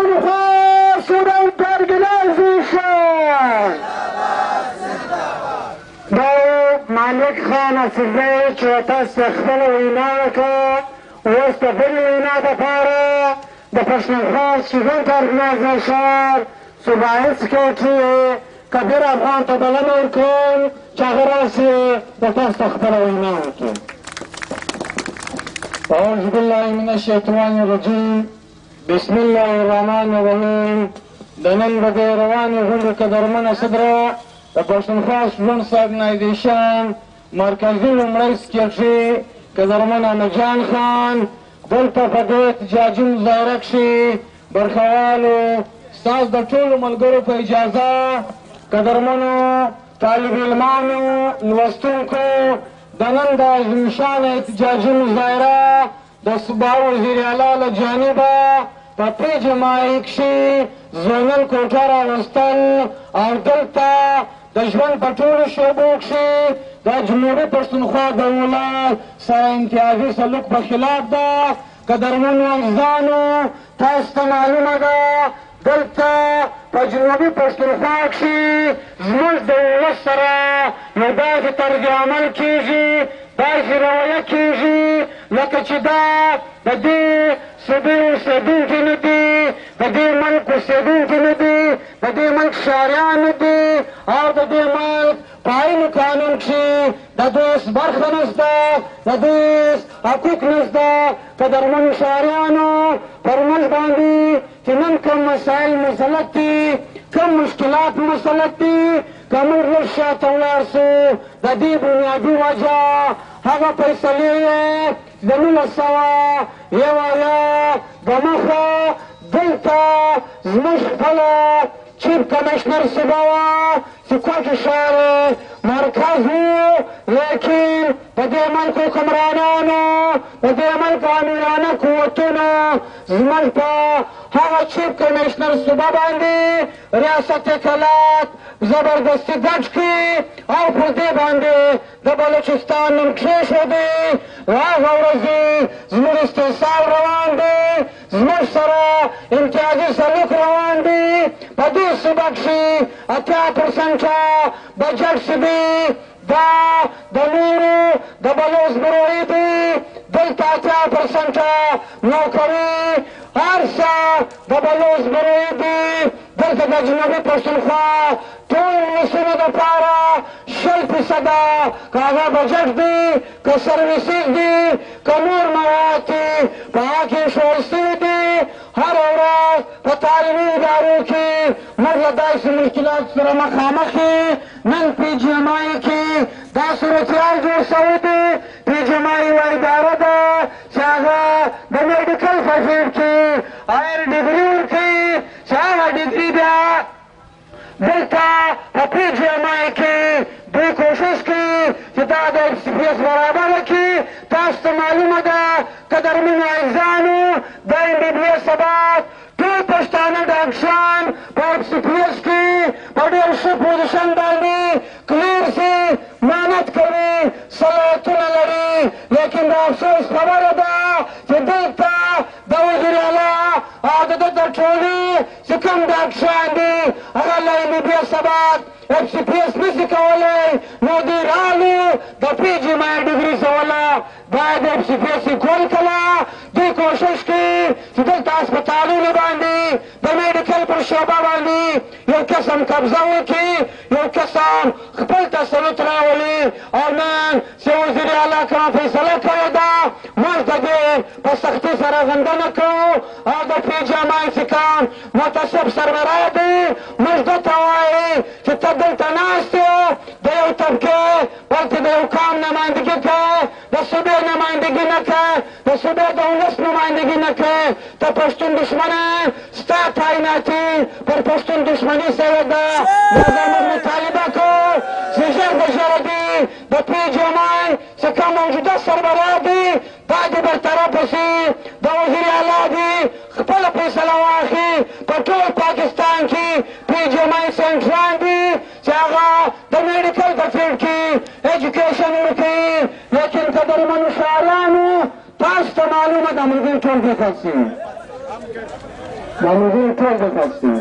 پښتونخوا صوبه پرګلازي شه. دا مالک خان اصفزی چې تاسو خپله وینا وکړه، اوس د بلې وینا دپاره د پښتونخوا صوبه پرګلازي ښار صوبایي سکرټري کبیر افغان ته بلنه ورکوم چې هغه راسي د تاسو خپله وینا وکړي. أعوذ بالله من الشيطان الرجيم. بسم الله الرحمن الرحيم. د نن د دې روانې غونډې قدرمنه صدره د پښتونخوا ژوند سرګنایزیشن مرکزي لومړی سکرټري قدرمن احمدجان خان، دلته په دې احتجاجي مظاهره کښې برخوالو ستاسو د ټولو ملګرو په اجازه قدرمنو طالب علمانو لوستونکو د نن د عظیمشانه احتجاجي مظاهره د صوبه وزیر اعلی له جانبه په پیج مایع کښې زونل کوټه راوستل او دلته د ژوند په ټولو شعبو کښې د جمهوري پښتونخوا دولت سره امتیازي سلوک په خلاف ده. قدرمنو عزیزانو، تاسو ته معلومه ده دلته په جنوبي پښتونخوا کښې زموږ د ولس سره یو داسې طرز عمل کېږي، داسې رویه کېږي لکه چې دا د دې صوبې اوسېدونکي نه دي، د دې ملک اوسېدونکي نه دي، د دې ملک شهریان نه دي او د دې ملک په عین قانون کښې د دوی برخه نشته، د دوی حقوق نشته. قدرمنو شهریانو، پر موږ باندې چې نن کوم مسایل مسلط دي، کوم مشکلات مسلط دي، که موږ لږ شاته ولاړ سو د دې بنیادي وجه هغه فیصلې یې د 1901 دمخه دلته زموږ خپله چیف کمیشنر صوبه وه چې کوټې ښار مرکز و، لیکن د دې ملک حکمرانانو، د دې ملک امیرانه قوتونو زموږ په هغه چیف کمیشنر صوبه باندې ریاست اطلاعات زبردستي ګډ کړي او پر دې باندې د بلوچستان نوم کېښودی. هغه ورځې زموږ استحصال روان دی، زموږ سره امتیازي سلوک روان دی. په دې صوبه کښې 80% بجټ چې دی دا د نورو د بلوچ بروهي دی، دلته 80% نوکري هر څه د بلوچ بروهي دی. دلته د جنوبي پښتونخوا ټول ولسونو دپاره 0% که هغه بجټ دی، که سرویسز دي، که نور مواد دي، په هغه کې ایښودل سوي دي. هره ورځ په تعلیمي ادارو کې موږ له داسې مشکلاتو سره مخامخ یې. نن پی جی ایم آی کې دا صورتحال جوړ شوی دی. پی جی ایم آی یوه اداره ده چې هغه د میډیکل په فیلډ کې هایر ډګري ورکوي، چې هغه ډګري بیا دلته په پی جی ایم آی کې دوی کوشش کوي چې دا د ایف سی پي ایس برابره کړي. تاسو ته معلومه ده قدرمنو عزیزانو، د ایم بي بي ایس سبات ټول پښتانه ډاکټران په ایف سی پي ایس کې په ډېر ښه پوزیشن باندې کلیر سي، محنت کوي، صلاحیتونه لري، لیکن د افسوس خبره ده چې دلته د وزیر اعلی او د ده د ټولي چې کوم ډاکټران دي هغه له ایم بي بي ایس سبات ایف سی پي ایس نشي کولی، نو دوی رالو د پی جی ایم آی ډګري سوله باید ایف سی پي ایس یې کول کله. دوی کوشش کوي چې دلته هسپتالونو باندې د میډیکل پر شعبه باندې یو قسم قبضه وکړي، یو قسم خپل تسلط راولي. او نن چې وزیر اعلی کومه فیصله کړې ده، موږ د دې په سختۍ سره غندنه کوو او د پی جی ایم آی چې کوم متصب سربراه دی، موږ ده ته وایي چې ته دلته ناست یې د یو طبقې بلکې د یو قام نمایندګي کوې، د صوبې نمایندګي نه کوې، د صوبې د ولس نمایندګي نه کوې. ته پښتون دښمنه، ستا تعیناتي پر پښتون دښمني سوې ده. دا زموږ مطالبه کوو چې ژر د ژره دي د پی جی ایم آی چې کوم موجوده سربراه دي دا دې برطرفه سي. د وزیر اعلی دي خپله فیصله واخلي. په ټول پاکستان کې پی جی ایم آی سنټران دي چې هغه د میډیکل په فیلډ کې ایجوکیشن ورکوي، لیکن قدرمنو شاعرانو تاسو ته معلومه ده ملګري ټول بېخل سي. دا مزین ټول دلته دي.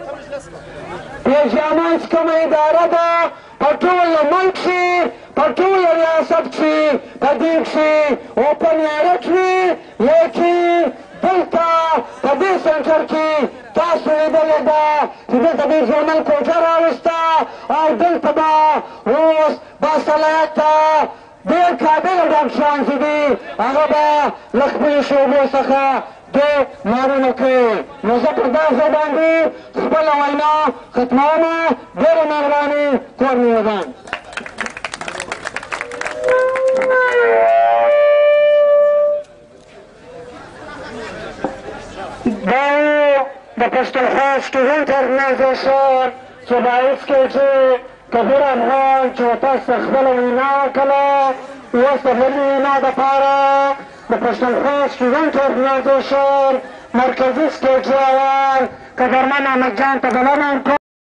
پیجامه چې کومه اداره ده په ټول ملک کښې په ټول ریاست کښې په دې کښې اوپن ایرټ وي، لیکن دلته په دې سنټر کې تاسو لیدلې ده چې دلته دې ژورنل کوټه راوسته او دلته به اوس باصلاحیته ډېر قابله ډاکټران چې دي هغه به له خپلو شعبو څخه دوی مارونه کوي. نو زه پر دا ځای باندې خپله وینا ختمومه. ډېره مهرباني، کور مې ودان. دا د پښتونخوا سټوډنټ ارګنایزیشن صوبایي سکرټري کبیر افغان چې تاسو خپله وینا وکړله. اوس د بلې وینا دپاره د پښتونخوا سټوډنټ ارګنایزیشن مرکزي سکرټري اول قدرمن احمد جان ته بلنه